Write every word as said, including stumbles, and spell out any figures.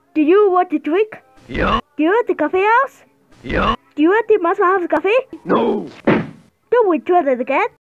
Do you want a drink? Yeah. Do you want the coffee house? Yeah. Do you want the Maxwell House coffee? No. Don't we try it again?